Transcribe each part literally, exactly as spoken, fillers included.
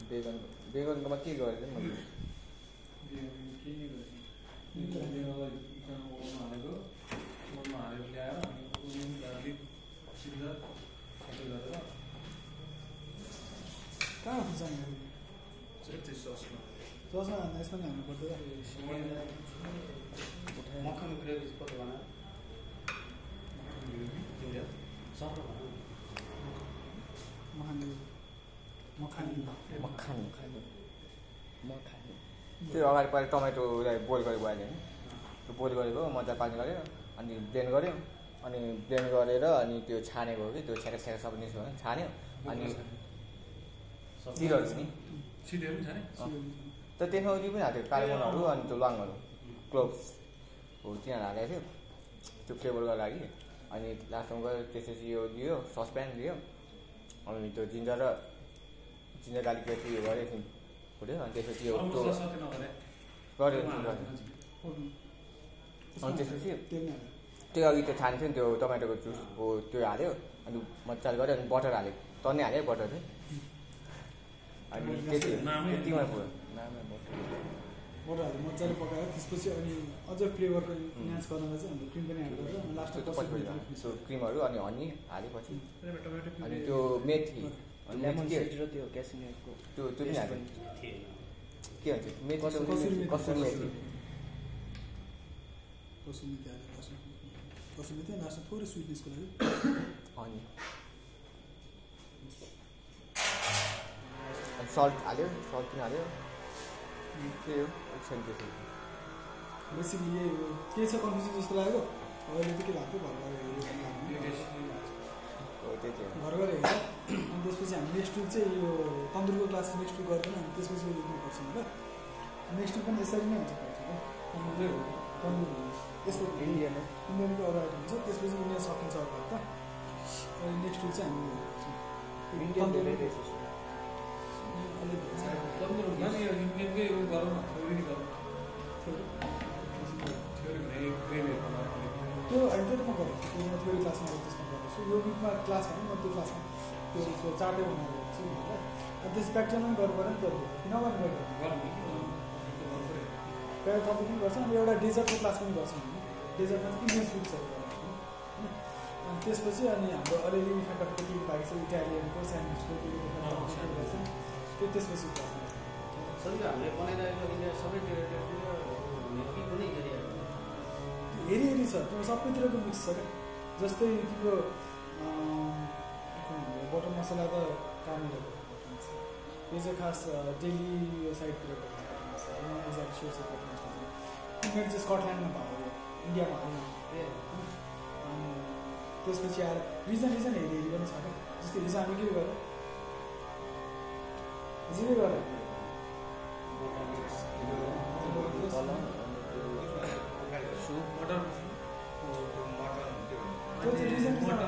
बेगन बेगनकोमा के गरेको मैले बेगन के के गरेँ बेगनलाई इकामा ओर्न हालेको ओर्न हालेर ल्याएर अनि ओनियन गार्लिक सिधा सबै गरेर कहाँ हुन्छ नि त्यो ससमा ससमा हाल्दा यसमा नि हाल्नु पर्दैन मक्खन ग्रेभी कस्तो बना सर्व मखानी मखानी मखानी मखानी त्यो अगाडि पहिला टमेटोलाई बोइल गरेको अहिले होइन त्यो बोइल गरेको मजा पानी गऱ्यो अनि ब्लेन्ड गऱ्यो अनि ब्लेन्ड गरेर अनि त्यो छानेको हो कि त्यो छ्याका छ्याका सबै निस्क्यो भने छान्यो अनि तिलहरू नि सिधै पनि छ नि त त्यसमा उयो पनि हाल्थ्यो कार्बनहरू अनि त्यो ल्वाङहरू क्लोभ्स हो तिनीहरू हालेको थियो त्यो फ्लेभरको लागि अनि लास्टमा गयो त्यसपछि यो दियो ससप्यान दियो अनि त्यो जिन्जर र जिन्जर गार्लिक पेस्ट उयो गऱ्यो एकछिन फुट्यो अनि त्यसपछि यो त्यो गऱ्यो अनि त्यसपछि त्यो अघि त्यो छान्थ्यो नि त्यो टमाटोको जुस हो त्यो हाल्यो अनि मजाले गऱ्यो अनि बटर हाल्यो टन्नै हाल्यो बटर चाहिँ अनि त्यति त्यतिमा पुग्यो बटर हालेर मजाले पकायो त्यसपछि अनि अझ फ्लेभरको इन्हान्स गर्नलाई चाहिँ हामीले क्रिम पनि एड गरेर अनि लास्टमा त्यो क्रिमहरू अनि हनी हालेपछि अनि त्यो मेथी लेमन सिड र त्यो क्यासिनियरको त्यो त्यो पनि हाल्यो के भन्छ मेथी कसुरी मेथी कसुरी मेथी हालेर कसुरी मेथी लास्टमा थोरै स्विटनेसको लागि अनि सल्ट हाल्यो सल्ट पनि हाल्यो त्यही हो एकछिन त्यसो बेसिकली यही हो के छ कन्फ्युजन जस्तो लाग्यो अहिले त के लाग्थ्यो घर गएर घर गएर हेर्छ अनि त्यसपछि हामी नेक्स्ट विक चाहिँ यो तन्दुरको क्लास नेक्स्ट विक गर्दैन हामी त्यसपछि लेख्नु पर्छ नि ल नेक्स्ट विक पनि यसरी नै हुन्छ तन्दुर तन्दुर यस्तो इन्डियन इन्डियनको अरू आइटम हुन्छ त्यसपछि इन्डियन सकिन्छ अरू त अनि नेक्स्ट विक चाहिँ हामी इन्डियन धेरै रहेछ इन्डियनकै उयो गरौँ न थ्योरी गरौँ थ्योरी भने ग्रेभीहरू त्यो अहिले त म गर्छु त्यो म थ्योरी क्लासमा त्यसमा गर्छु यो विकमा क्लास भने म त्यो क्लासमा त्यो चार्टै बनाएर गर्छु भनेर अनि त्यस प्र्याक्टिकल पनि गर्नु पऱ्यो नि त किन गर्नु पऱ्यो प्रायः कम्पनी पनि गर्छ अनि एउटा डेजर्टको क्लास पनि गर्छौँ होइन डेजर्टमा चाहिँ इन्डियन फुड्सहरू गर्छौँ होइन अनि त्यसपछि अनि हाम्रो अलिअलि इफेक्ट अफ कति बाहेक चाहिँ इटालियनको स्यान्डविचको त्यो गर्छ त्यो त्यसपछि सबै हामीले बनाइरहेको इन्डिया सबैतिर कुनै एरिया हेरी हेरी छ त्यो सबैतिरको मिक्स छ क्या जस्तै तिम्रो बटर मसला त कामेरको यो चाहिँ खास डेली यो साइडतिर एक्ज्याक्ट स्योर छ बटर मसला चाहिँ तिमीहरू चाहिँ स्कटल्यान्डमा भयो इन्डियामा होइन अनि त्यसपछि आएर रिजन रिजन हेरी हेरी पनि छ क्या जस्तै हिजो हामी के गर्यो हिजो के गर्यो त्यो चाहिँ रिजन रिजन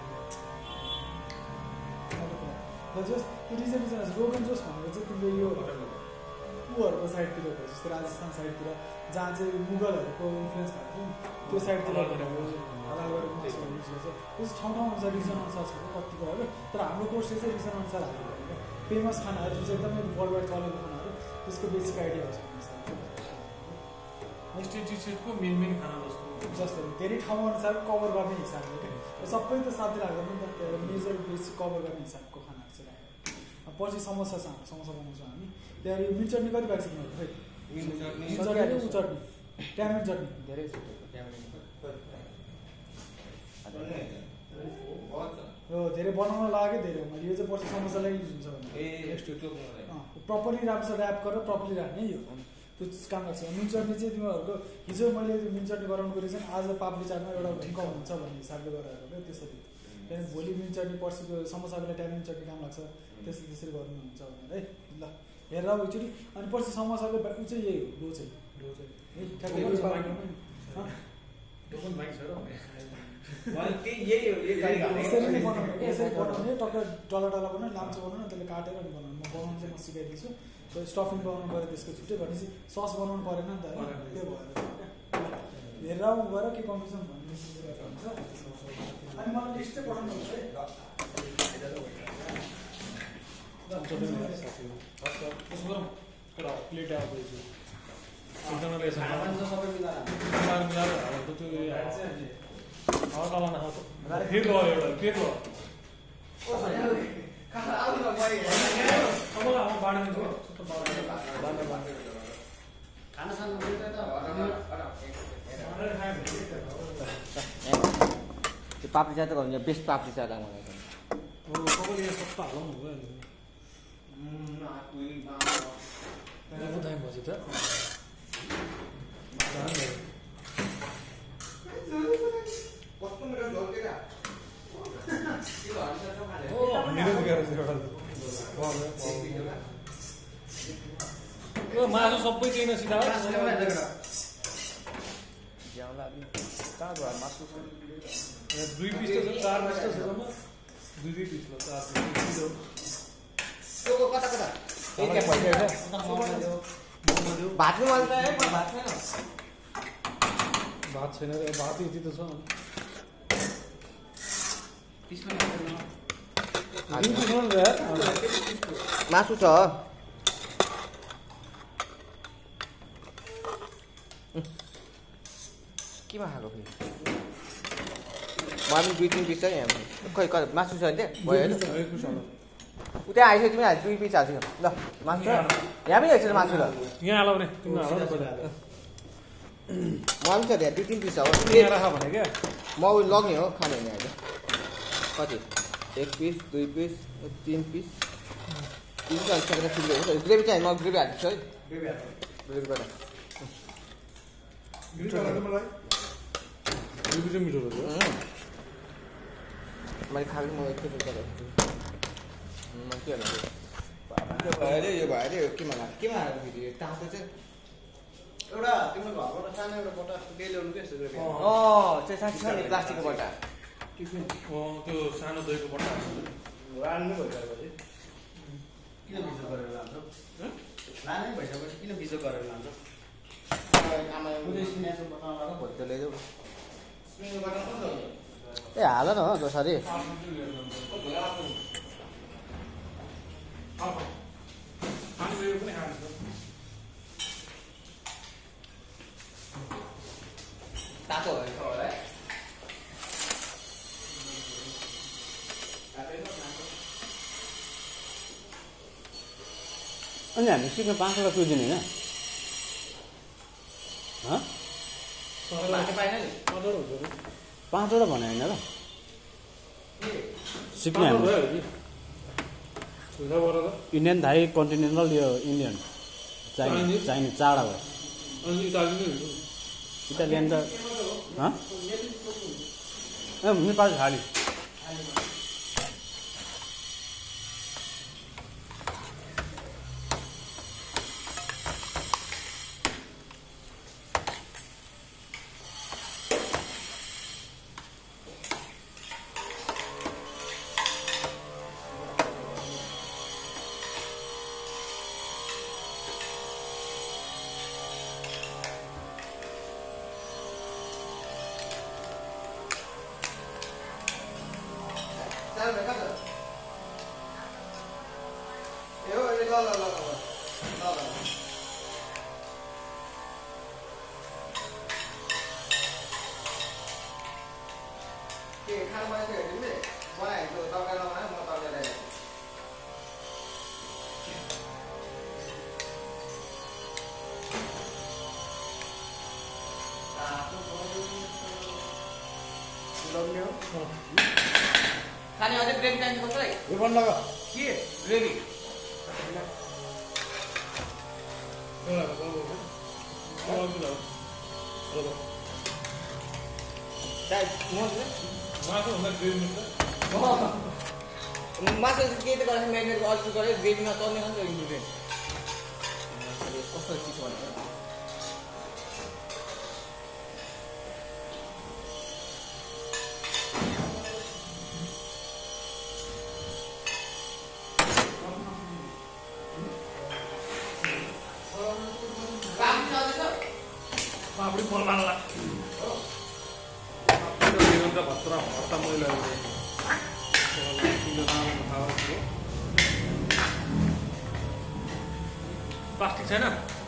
जस त्यो रिजन रिजन रोगन जोस भनेको चाहिँ तिम्रो यो ऊहरूको साइडतिर भयो जस्तो राजस्थान साइडतिर जहाँ चाहिँ मुगलहरूको इन्फ्लुएन्स भएको थियो त्यो साइडतिर भनेको हलालबाट युज गर्छ त्यो चाहिँ ठाउँ ठाउँ अनुसार रिजन अनुसार छ कतिको हो तर हाम्रो कोर्सले चाहिँ रिजन अनुसार हालेको हो फेमस खानाहरू जुन चाहिँ एकदमै वर्ल्डवाइड चलेको खानाहरू त्यसको बेसिक आइडिया छ नेक्स्ट टिसर्टको मेन मेन खाना जस्तो जस्तो धेरै ठाउँ अनुसार कभर गर्ने हिसाबले क्या सबै त साथै लाग्दैन नि त मेजर बेसिक कभर गर्ने हिसाबको खानाहरू चाहिँ राखेको पछि समोसा छ हाम्रो समोसा बनाउँछौँ हामी त्यहाँ यो मिट चटनी कति भएको छ तिमीहरू खै मिट चटनी ऊ चटनी ट्यामिन चटनी धेरै छ यो धेरै बनाउन लाग्यो धेरै मैले यो चाहिँ पछि समोसालाई युज हुन्छ भने प्रपरली राम्रोसँग ऱ्याप गरेर प्रपरली राख्ने यो त्यो काम लाग्छ मिन चटनी चाहिँ तिमीहरूको हिजो मैले त्यो मिन चटनी गराउनुको रिजन आज पापडी चाटमा एउटा इन्कम हुन्छ भन्ने हिसाबले गरेर क्या त्यसरी त्यहाँदेखि भोलि मिन चटनी पर्सिको समोसाको लागि ट्यामिन चटनी काम लाग्छ त्यसरी त्यसरी गर्नुहुन्छ भनेर है ल हेरेर एकचोटि अनि पर्सि समोसाको ऊ चाहिँ यही हो डो चाहिँ डो चाहिँ यसरी बनाउने टक्क डल्ला डल्ला बनाउने लाम्चो बनाउनु त्यसले काटेर अनि बनाउनु म बनाउनु चाहिँ म सिकाइदिन्छु स्टफिङ बनाउनु पऱ्यो त्यसको छुट्टै भनेपछि सस बनाउनु परेन नि त होइन त्यो भएर हेरेर गएर के कन्फ्युजन भन्ने हुन्छ अनि मलाई लिस्ट चाहिँ पठाउनु पर्छ है त्यसो गरौँ तर प्लेट आएको एकजनाले यसो सबै मिलाएर मिलाएर मिलाएर हालेको त्यो हल्का लान आउँछ फेक भयो एउटा फेक भयो अब अब बाँड्नु छ खाना सानो त्यो पापडी चाट त भन्नु बेस्ट पापडी चाट मलाई हो कहिले यहाँ सत्ता हालौँ भयो नि टाइम भएछ त मासु सबै किन सिधा मासु दुई पिस त छ चार पिस त छ जम्मा दुई दुई पिस ल चार पिस कता कता भात भात छैन भात यति त छ मासु छ केमा खाएको फेरि मलाई पनि दुई तिन पिस छ यहाँ खै कता मासु छ त्यहाँ भयो उता आइसक्यो तिमी दुई पिस हाल्छु ल मासु छ यहाँ पनि हेर्छ मासु ल यहाँ हालौ नि तिम्रो हालौ मलाई पनि छ त्यहाँ दुई तिन पिस छ राख भने क्या म लग्ने हो खाने भने अहिले कति एक पिस दुई पिस तिन पिस तिन पिस अलिक सकेर ठुलो हुन्छ ग्रेभी चाहिँ म ग्रेभी हाल्छु है ग्रेभी गरेर मिठो मैले खाएको म एकचोटि गरेको म के भन्छु यो भयो अरे यो भयो अरे केमा लाग्यो केमा हाल्नु फेरि तातो चाहिँ एउटा तिम्रो घरबाट सानो एउटा बट्टा के ल्याउनु के यस्तो अँ त्यो साँच्ची छ नि प्लास्टिकको बट्टा त्यो सानो दहीको बट्टा लानै भइसकेपछि किन बिजो गरेर लान्छ लानै भइसकेपछि किन बिजो गरेर लान्छ भोट ल्याइदेऊ ए हाल न हो जसरी तातो होला अनि हामी सिक्न पाँचवटा कुदिने होइन पाँचवटा भने होइन र सिक्ने हाम्रो इन्डियन थाई कन्टिनेन्टल यो इन्डियन चाइनिज चाइनिज चारवटा भयो इटालियन त ए नेपाली खाली खाने अझै ग्रेभी चाहिन्छ कसलाई यो बन्द लगा के ग्रेभी मासु के त गरेर म्यारिनेट अल्छी गरेर ग्रेभीमा चल्ने खान्छ इन्ग्रिडियन्ट कस्तो चिज भनेर पापडी पर्ला भत्रा भत्ता मैला प्लास्टिक छैन